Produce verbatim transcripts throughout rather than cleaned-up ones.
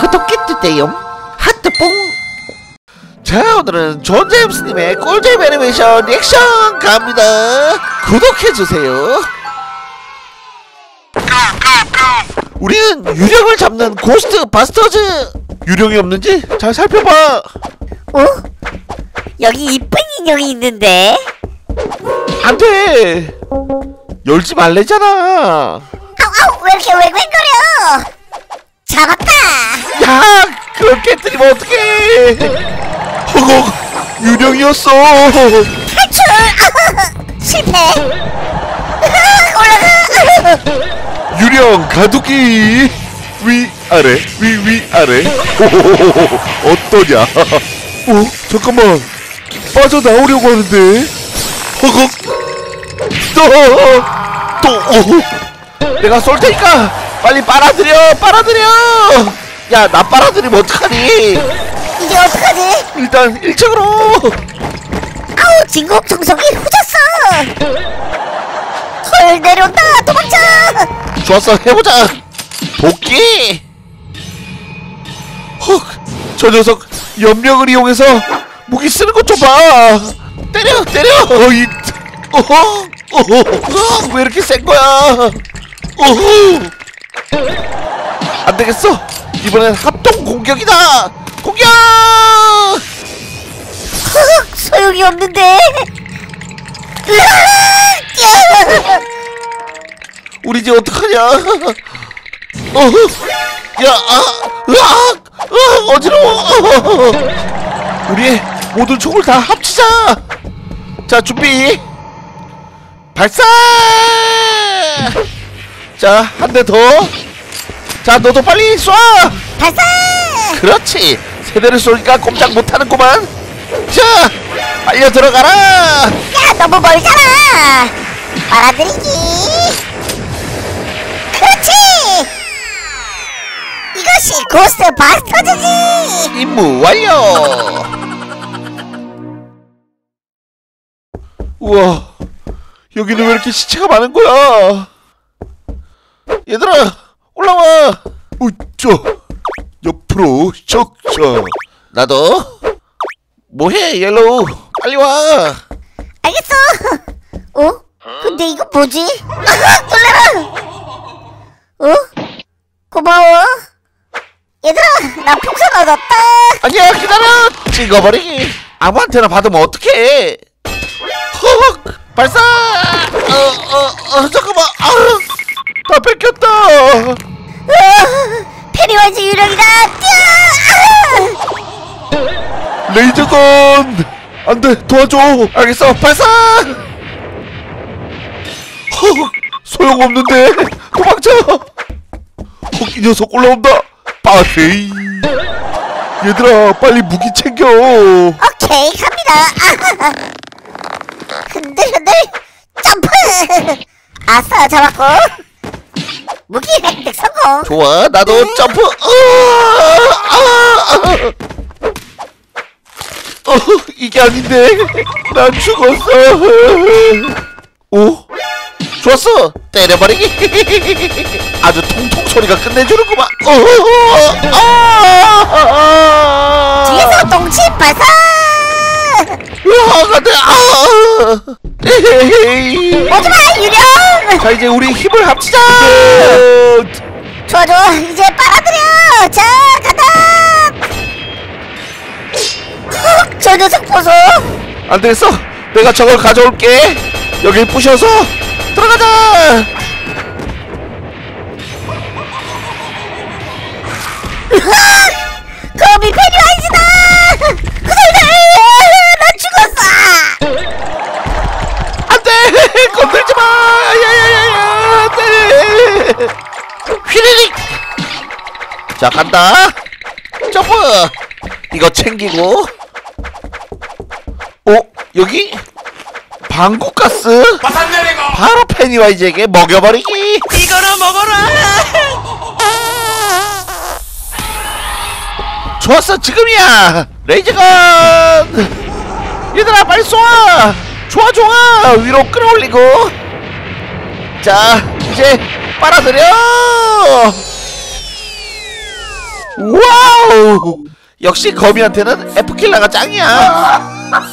구독해주세요. 하트뽕. 자, 오늘은 존 제임스님의 꿀잼 애니메이션 리액션 갑니다. 구독해주세요. 우리는 유령을 잡는 고스트 바스터즈. 유령이 없는지 잘 살펴봐. 어? 여기 이쁜 인형이 있는데? 안돼, 열지 말래잖아. 아우 아우, 왜 이렇게 웽웽거려. 잡았다. 야, 그걸 깨뜨리면 어떡해. 허걱, 유령이었어. 탈출. 실패. 올라가. 유령 가두기. 위 아래 위 위 아래. 오호호호호. 어떠냐. 어? 잠깐만, 빠져나오려고 하는데. 허걱. 또, 또. 어. 내가 쏠 테니까 빨리 빨아들여, 빨아들여. 야, 나 빨아들이면 어떡하니. 이게 어떡하지? 일단 일 층으로. 아우, 진국 정석이 후졌어. 헐, 내려온다. 도망쳐. 좋았어, 해보자. 복귀. 헉, 저 녀석 염력을 이용해서 무기 쓰는 것 좀 봐. 때려, 때려. 어이, 어허, 어허, 어허, 왜 이렇게 센 거야? 어허. 안 되겠어. 이번엔 합동 공격이다. 공격. 헉, 소용이 없는데. 우리 이제 어떡하냐? 어허. 야, 아, 으악, 으악, 어지러워. 우리의 모든 총을 다 합치자. 자, 준비. 발사. 자, 한 대 더. 자, 너도 빨리 쏴. 발사. 그렇지. 세 대를 쏘니까 꼼짝 못하는구만. 자, 빨려 들어가라. 야, 너무 멀잖아. 빨아들이기. 그렇지. 이것이 고스트 바스터즈지. 임무 완료. 우와, 여기는 왜 이렇게 시체가 많은 거야? 얘들아, 올라와. 우쩌. 옆으로 척척. 나도. 뭐해, 옐로우? 빨리 와. 알겠어. 어? 근데 이거 뭐지? 아, 놀래라. 어? 고마워. 얘들아, 나 풍선 얻었다. 아니야, 기다려. 찍어버리기. 아무한테나 받으면 어떡해. 헉, 발사. 어, 어, 어, 잠깐만. 아, 다 뺏겼다. 으아, 페리와이즈 유령이다. 뛰어. 레이저건. 안돼, 도와줘. 알겠어, 발사. 헉, 소용없는데. 도망쳐. 헉, 이 녀석 올라온다. 빠세이. 얘들아, 빨리 무기 챙겨. 오케이, 갑니다. 흔들흔들 점프. 아싸, 잡았고. 무기 획득 성공. 좋아, 나도 점프. 아, 아, 아. 어, 이게 아닌데. 난 죽었어. 오, 좋았어. 때려버리기. 아주 통통 소리가 끝내주는구만. 어, 아, 아. 뒤에서 똥침 발사. 으아, 안돼. 아, 에헤이. 오지마, 유령. 자, 이제 우리 힘을 합치자. 좋아 좋아, 이제 빨아들여. 자, 간다. 헉, 저 녀석 보소. 안 되겠어. 내가 저걸 가져올게. 여길 부셔서 들어가자. 거미 페리와이즈다. 나 죽었어. 안돼, 건들지 마. 야야야야, 안돼. 휘리릭. 자, 간다. 점프. 이거 챙기고. 어, 여기 방구가스. 바로 페니와이즈에게 먹여버리기. 이거나 먹어라. 좋았어, 지금이야. 레이저건. 얘들아, 빨리 쏴. 좋아 좋아. 위로 끌어올리고. 자, 이제 빨아들여. 와우! 역시 거미한테는 F킬러가 짱이야.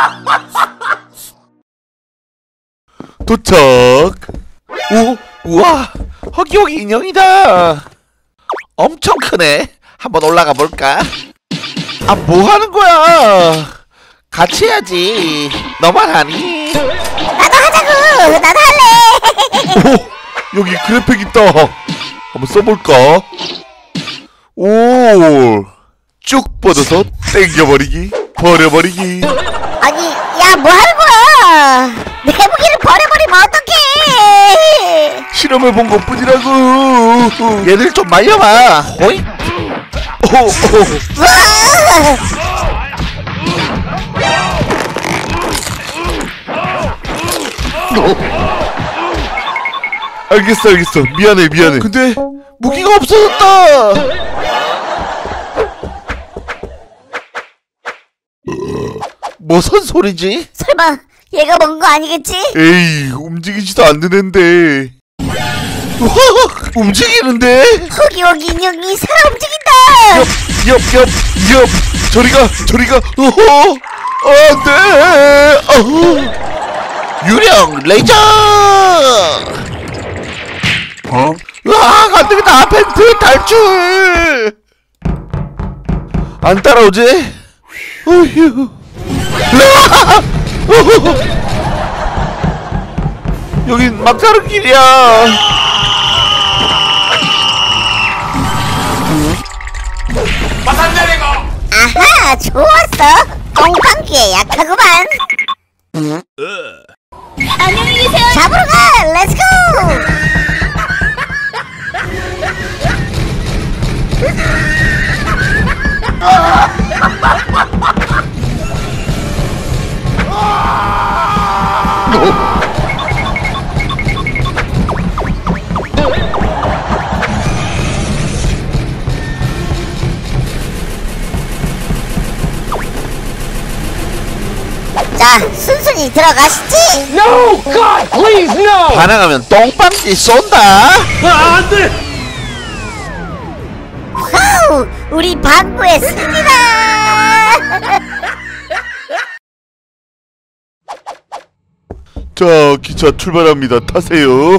도착. 오, 우와, 허기허기 인형이다. 엄청 크네. 한번 올라가 볼까? 아, 뭐 하는 거야? 같이 해야지. 너만 하니? 나도 하자고. 나도 할래. 오, 여기 그래픽 있다. 한번 써볼까? 오, 쭉 뻗어서 땡겨버리기, 버려버리기. 아니, 야, 뭐 하는 거야? 내 무기를 버려버리면 어떡해? 실험해본 것 뿐이라고. 얘들 좀 말려봐. 호이? 오, 오. 우와! 알겠어, 알겠어. 미안해, 미안해. 근데 무기가 없어졌다. 무슨 소리지? 설마 얘가 먹은 거 아니겠지? 에이, 움직이지도 않는데. 우와, 움직이는데? 허기허기 인형이 살아 움직인다. 엽, 엽, 엽, 엽. 저리가, 저리가. 어허, 안돼. 어허. 유령 레이저. 어? 으악, 안되겠다. 벤트 탈출. 안 따라오지? 어휴. 으악! 어허. 여긴 막다른 길이야. 아하, 좋았어. 똥방귀에 약하구만. 안녕히 계세요. 잡으러 가. 렛츠고. 자, 순순히 들어가시지. No! God, please, no! 반항하면 똥방귀 쏜다. 아, 안 돼! 와우, 우리 방구의 승리다. 자, 기차 출발합니다. 타세요.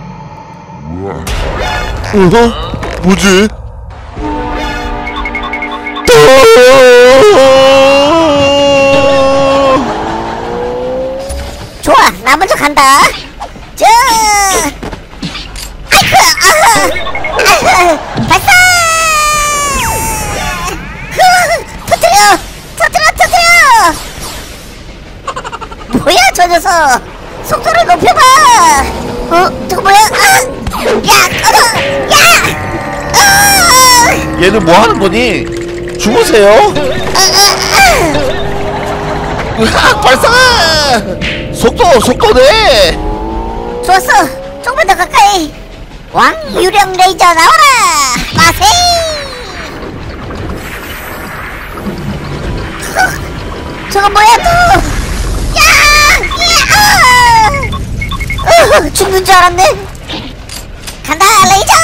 어? 뭐지? 좋아, 나 먼저 간다. 자, 아이쿠, 아하, 아하, 발사! 흐, 터뜨려, 터뜨려, 터뜨려! 뭐야, 저 녀석? 속도를 높여봐. 어, 저거 뭐야? 아, 야, 꺼져, 야, 아, 얘는 뭐 하는 거니? 죽으세요? 아, 아, 으악, 발사! 속도, 속도 내! 좋았어. 조금만 더 가까이. 왕 유령 레이저 나와라. 마세. 저건 뭐야 또? 야! 야! 어, 죽는 줄 알았네. 간다 레이저.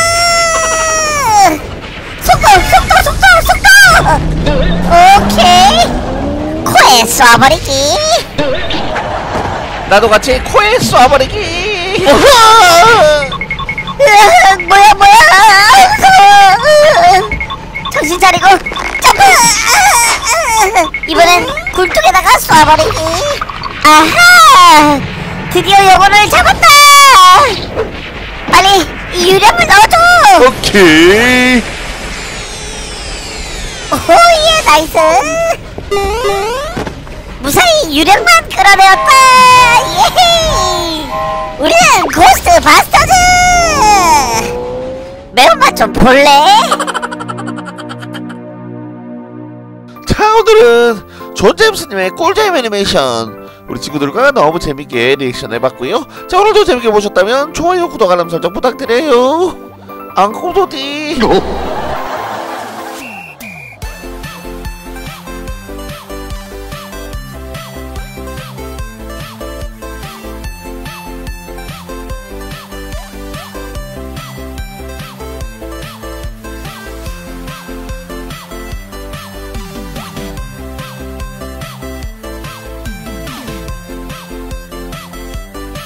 속도, 속도, 속도, 속도. 오케이. 코에 쏴버리기. 나도 같이 코에 쏴버리기! 으아, 뭐야 뭐야. 무서워. 정신 차리고 점프. 이번엔 굴뚝에다가 쏴버리기. 아하, 드디어 영혼을 잡았다. 빨리 이 유령을 넣어줘. 오케이. 오예, 나이스. 무사히 유령만 끌어내었다. 예헤이. 우리는 고스트 바스터즈. 매운맛 좀 볼래? 자, 오늘은 존잼스님의 꿀잼 애니메이션 우리 친구들과 너무 재밌게 리액션 해봤고요. 자, 오늘도 재밌게 보셨다면 좋아요, 구독, 알람 설정 부탁드려요. 앙코도디.